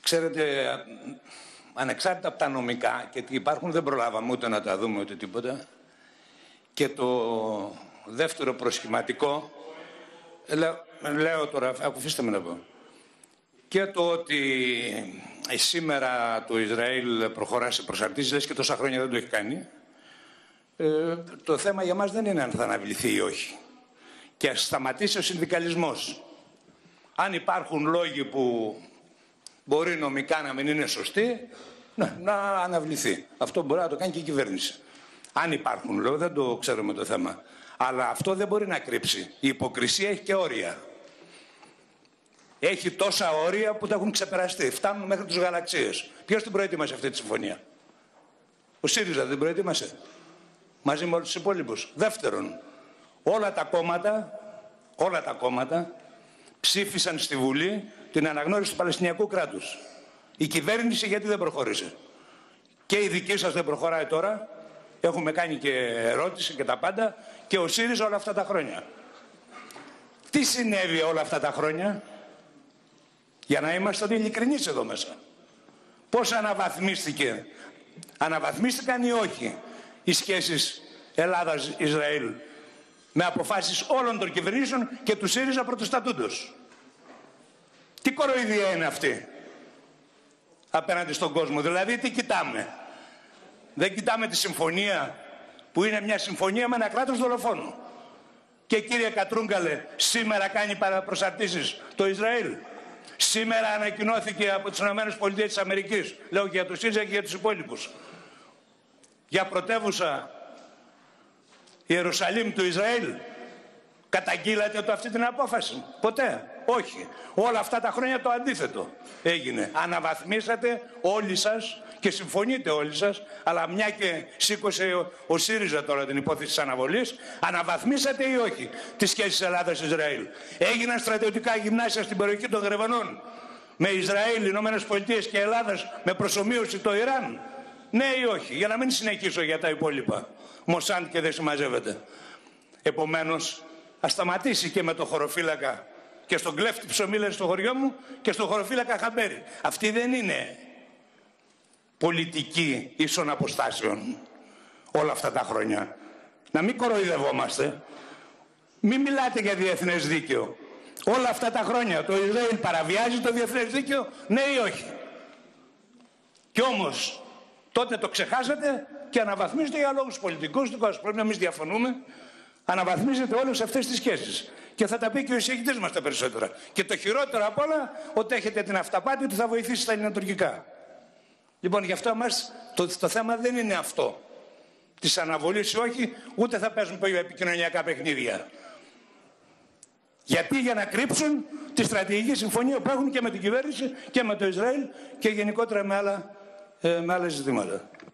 Ξέρετε, ανεξάρτητα από τα νομικά, και τι υπάρχουν δεν προλάβαμε ούτε να τα δούμε ούτε τίποτα, και το δεύτερο προσχηματικό, λέω τώρα, αφήστε με να πω, και το ότι σήμερα το Ισραήλ προχωρά σε προσαρτήσεις, λες και τόσα χρόνια δεν το έχει κάνει, το θέμα για μας δεν είναι αν θα αναβληθεί ή όχι. Και ας σταματήσει ο συνδικαλισμός. Αν υπάρχουν λόγοι που μπορεί νομικά να μην είναι σωστοί, να αναβληθεί. Αυτό μπορεί να το κάνει και η κυβέρνηση. Αν υπάρχουν λόγοι, δεν το ξέρουμε το θέμα. Αλλά αυτό δεν μπορεί να κρύψει. Η υποκρισία έχει και όρια. Έχει τόσα όρια που τα έχουν ξεπεραστεί. Φτάνουν μέχρι τους γαλαξίες. Ποιος την προετοίμασε αυτή τη συμφωνία? Ο ΣΥΡΙΖΑ δεν την προετοίμασε? Μαζί με όλους τους υπόλοιπους. Δεύτερον, όλα τα κόμματα ψήφισαν στη Βουλή την αναγνώριση του Παλαιστινιακού κράτους. Η κυβέρνηση γιατί δεν προχώρησε? Και η δική σας δεν προχωράει τώρα. Έχουμε κάνει και ερώτηση και τα πάντα. Και ο ΣΥΡΙΖΑ όλα αυτά τα χρόνια. Τι συνέβη όλα αυτά τα χρόνια? Για να είμαστε ειλικρινείς εδώ μέσα. Πώς αναβαθμίστηκαν ή όχι οι σχέσεις Ελλάδας-Ισραήλ με αποφάσεις όλων των κυβερνήσεων και του ΣΥΡΙΖΑ πρωτοστατούντος? Τι κοροϊδία είναι αυτή απέναντι στον κόσμο? Δηλαδή τι κοιτάμε? Δεν κοιτάμε τη συμφωνία που είναι μια συμφωνία με ένα κράτος δολοφόνο? Και κύριε Κατρούγκαλε, σήμερα κάνει παραπροσαρτήσεις το Ισραήλ? Σήμερα ανακοινώθηκε από τις ΗΠΑ, λέω και για το ΣΥΡΙΖΑ και για τους υπόλοιπους, για πρωτεύουσα Ιερουσαλήμ του Ισραήλ. Καταγγείλατε το αυτή την απόφαση? Ποτέ. Όχι. Όλα αυτά τα χρόνια το αντίθετο έγινε. Αναβαθμίσατε όλοι σας και συμφωνείτε όλοι σας, αλλά μια και σήκωσε ο ΣΥΡΙΖΑ τώρα την υπόθεση της αναβολής, αναβαθμίσατε ή όχι τις σχέσεις Ελλάδας-Ισραήλ? Έγιναν στρατιωτικά γυμνάσια στην περιοχή των Γρεβανών με Ισραήλ, Ηνωμένες Πολιτείες και Ελλάδας με προσομοίωση το Ιράν? Ναι ή όχι? Για να μην συνεχίσω για τα υπόλοιπα. Μοσάντ και δεν συμμαζεύεται. Επομένως, ας σταματήσει και με το χωροφύλακα και στον κλέφτη ψωμί στο χωριό μου και στον χωροφύλακα χαμπέρι. Αυτή δεν είναι πολιτική ίσων αποστάσεων όλα αυτά τα χρόνια. Να μην κοροϊδευόμαστε. Μην μιλάτε για διεθνές δίκαιο. Όλα αυτά τα χρόνια το Ισραήλ παραβιάζει το διεθνές δίκαιο, ναι ή όχι? Κι όμως τότε το ξεχάσατε και αναβαθμίζετε για λόγους πολιτικούς. Πρέπει να εμείς διαφωνούμε. Αναβαθμίζετε όλες αυτές τις σχέσεις. Και θα τα πει και ο εισηγητής μας τα περισσότερα. Και το χειρότερο απ' όλα, ότι έχετε την αυταπάτη ότι θα βοηθήσει στα ελληνοτουρκικά. Λοιπόν, γι' αυτό μας το θέμα δεν είναι αυτό. Της αναβολής ή όχι, ούτε θα παίζουν επικοινωνιακά παιχνίδια. Γιατί? Για να κρύψουν τη στρατηγική συμφωνία που έχουν και με την κυβέρνηση και με το Ισραήλ και γενικότερα με άλλα ζητήματα.